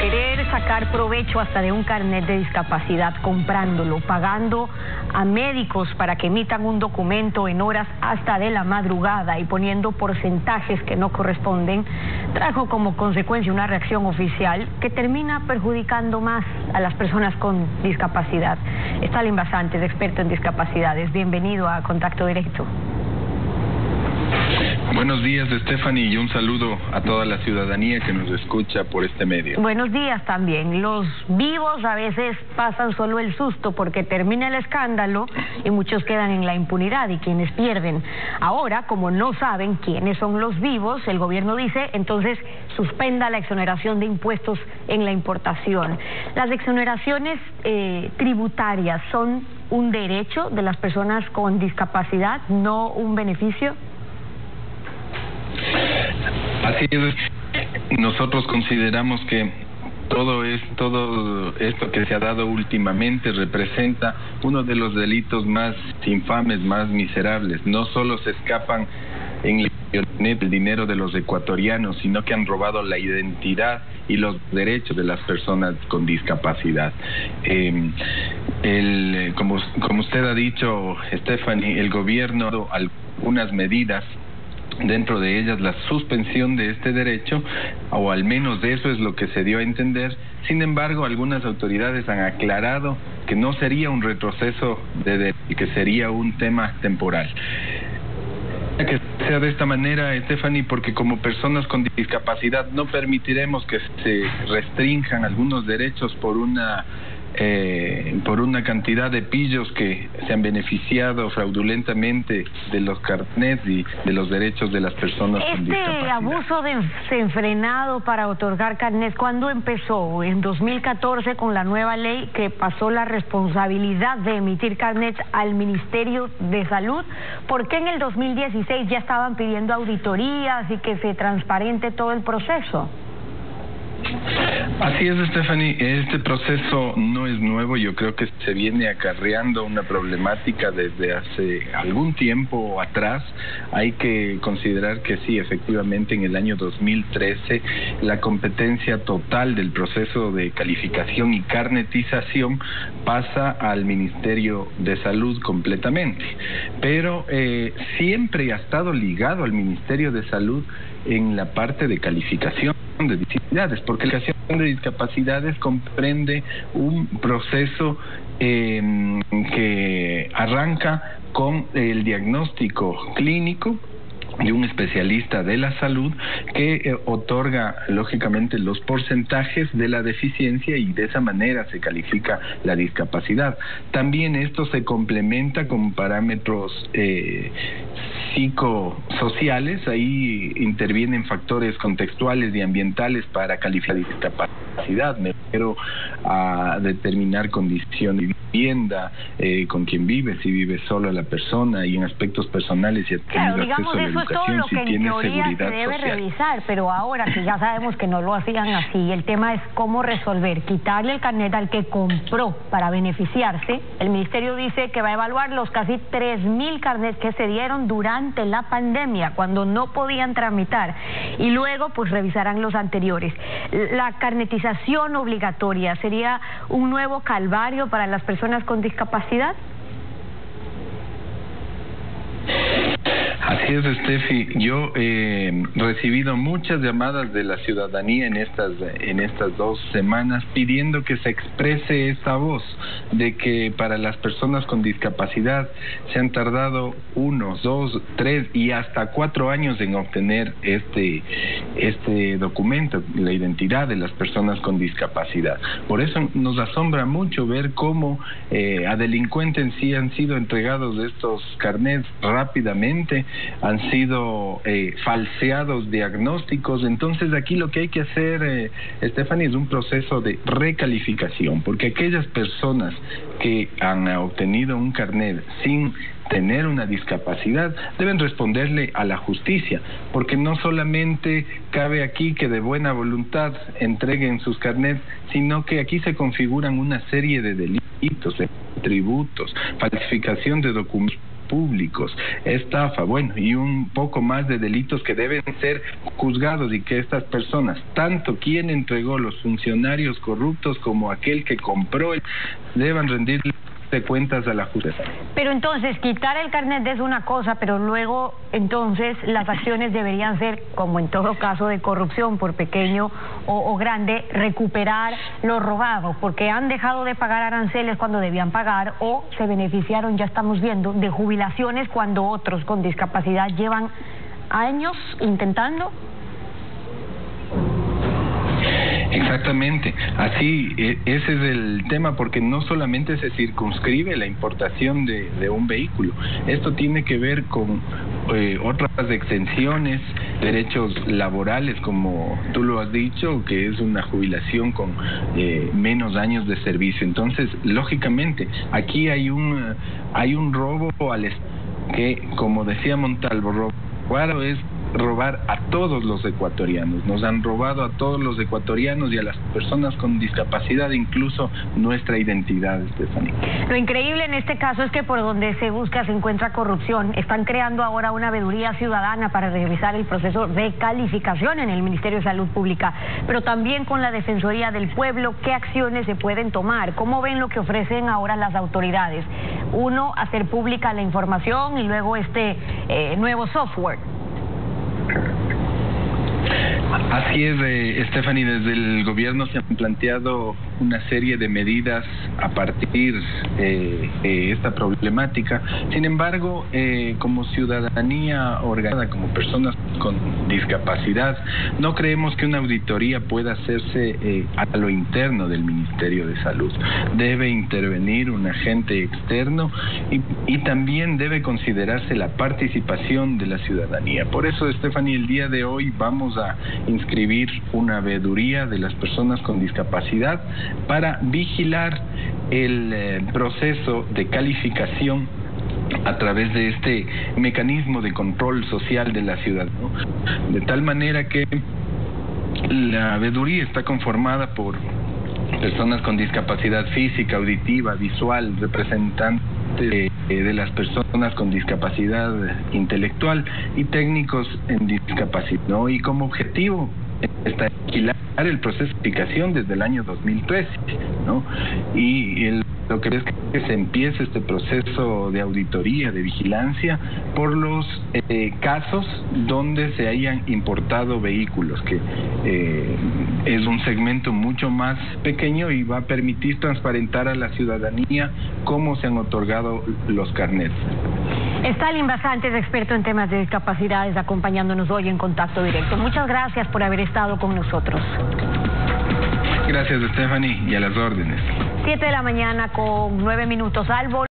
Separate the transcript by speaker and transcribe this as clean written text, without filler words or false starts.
Speaker 1: querer sacar provecho hasta de un carnet de discapacidad, comprándolo, pagando a médicos para que emitan un documento en horas hasta de la madrugada y poniendo porcentajes que no corresponden, trajo como consecuencia una reacción oficial que termina perjudicando más a las personas con discapacidad. Stalin Basantes, experto en discapacidades, bienvenido a Contacto Directo.
Speaker 2: Buenos días, Stephanie, y un saludo a toda la ciudadanía que nos escucha por este medio.
Speaker 1: Buenos días también. Los vivos a veces pasan solo el susto porque termina el escándalo y muchos quedan en la impunidad y quienes pierden. Ahora, como no saben quiénes son los vivos, el gobierno dice, entonces suspenda la exoneración de impuestos en la importación. Las exoneraciones tributarias son un derecho de las personas con discapacidad, no un beneficio.
Speaker 2: Así es, nosotros consideramos que todo esto que se ha dado últimamente representa uno de los delitos más infames, más miserables. No solo se escapan en el dinero de los ecuatorianos, sino que han robado la identidad y los derechos de las personas con discapacidad. Como usted ha dicho, Stephanie, el gobierno ha dado algunas medidas, dentro de ellas la suspensión de este derecho, o al menos de eso es lo que se dio a entender. Sin embargo, algunas autoridades han aclarado que no sería un retroceso que sería un tema temporal. Que sea de esta manera, Stephanie, porque como personas con discapacidad no permitiremos que se restrinjan algunos derechos por una cantidad de pillos que se han beneficiado fraudulentamente de los carnets y de los derechos de las personas con discapacidad.
Speaker 1: Este abuso desenfrenado para otorgar carnets, ¿cuándo empezó? En 2014 con la nueva ley que pasó la responsabilidad de emitir carnets al Ministerio de Salud. ¿Por qué en el 2016 ya estaban pidiendo auditorías y que se transparente todo el proceso?
Speaker 2: Así es, Stephanie, este proceso no es nuevo. Yo creo que se viene acarreando una problemática desde hace algún tiempo atrás. Hay que considerar que sí, efectivamente, en el año 2013 la competencia total del proceso de calificación y carnetización pasa al Ministerio de Salud completamente, pero siempre ha estado ligado al Ministerio de Salud en la parte de calificación de discapacidades, porque la calificación de discapacidades comprende un proceso que arranca con el diagnóstico clínico de un especialista de la salud que otorga lógicamente los porcentajes de la deficiencia y de esa manera se califica la discapacidad. También esto se complementa con parámetros psicosociales. Ahí intervienen factores contextuales y ambientales para calificar la discapacidad. Me refiero a determinar condición de vivienda, con quien vive, si vive sola la persona, y en aspectos personales y
Speaker 1: claro, digamos, eso es todo lo que en teoría se debe revisar, pero ahora que ya sabemos que no lo hacían así, el tema es cómo resolver, quitarle el carnet al que compró para beneficiarse. El ministerio dice que va a evaluar los casi 3.000 carnets que se dieron durante la pandemia, cuando no podían tramitar, y luego pues revisarán los anteriores. La carnetización obligatoria sería un nuevo calvario para las personas con discapacidad.
Speaker 2: Así es, Steffi. Yo he recibido muchas llamadas de la ciudadanía en estas 2 semanas pidiendo que se exprese esa voz de que para las personas con discapacidad se han tardado 1, 2, 3 y hasta 4 años en obtener este documento, la identidad de las personas con discapacidad. Por eso nos asombra mucho ver cómo a delincuentes sí han sido entregados estos carnets rápidamente, han sido falseados diagnósticos. Entonces aquí lo que hay que hacer, Stephanie, es un proceso de recalificación, porque aquellas personas que han obtenido un carnet sin tener una discapacidad deben responderle a la justicia, porque no solamente cabe aquí que de buena voluntad entreguen sus carnets, sino que aquí se configuran una serie de delitos, de tributos, falsificación de documentos públicos, estafa, bueno, y un poco más de delitos que deben ser juzgados, y que estas personas, tanto quien entregó, los funcionarios corruptos como aquel que compró, deban rendir de cuentas a la justicia.
Speaker 1: Pero entonces, quitar el carnet es una cosa, pero luego, entonces, las acciones deberían ser, como en todo caso de corrupción, por pequeño o grande, recuperar lo robado, porque han dejado de pagar aranceles cuando debían pagar, o se beneficiaron, ya estamos viendo, de jubilaciones cuando otros con discapacidad llevan años intentando.
Speaker 2: Exactamente, así, ese es el tema, porque no solamente se circunscribe la importación de un vehículo, esto tiene que ver con otras exenciones, derechos laborales, como tú lo has dicho, que es una jubilación con menos años de servicio. Entonces, lógicamente, aquí hay un robo que, como decía Montalvo, robar es robar a todos los ecuatorianos. Nos han robado a todos los ecuatorianos y a las personas con discapacidad, incluso nuestra identidad, Estefanía.
Speaker 1: Lo increíble en este caso es que por donde se busca se encuentra corrupción. Están creando ahora una veeduría ciudadana para revisar el proceso de calificación en el Ministerio de Salud Pública, pero también con la Defensoría del Pueblo. ¿Qué acciones se pueden tomar? ¿Cómo ven lo que ofrecen ahora las autoridades? Uno, hacer pública la información, y luego este nuevo software.
Speaker 2: Así es, Stephanie, desde el gobierno se han planteado una serie de medidas a partir de esta problemática. Sin embargo, como ciudadanía organizada, como personas con discapacidad, no creemos que una auditoría pueda hacerse a lo interno del Ministerio de Salud. Debe intervenir un agente externo y también debe considerarse la participación de la ciudadanía. Por eso, Stephanie, el día de hoy vamos a inscribir una veeduría de las personas con discapacidad para vigilar el proceso de calificación a través de este mecanismo de control social de la ciudad, ¿no? De tal manera que la veeduría está conformada por personas con discapacidad física, auditiva, visual, representantes de las personas con discapacidad intelectual y técnicos en discapacidad, ¿no? Y como objetivo está vigilar el proceso de calificación desde el año 2013, ¿no? Y lo que es que se empiece este proceso de auditoría, de vigilancia, por los casos donde se hayan importado vehículos, que es un segmento mucho más pequeño y va a permitir transparentar a la ciudadanía cómo se han otorgado los carnets.
Speaker 1: Stalin Basantes, experto en temas de discapacidades, acompañándonos hoy en Contacto Directo. Muchas gracias por haber estado con nosotros.
Speaker 2: Gracias, Stephanie, y a las órdenes.
Speaker 1: 7 de la mañana con 9 minutos. Albo.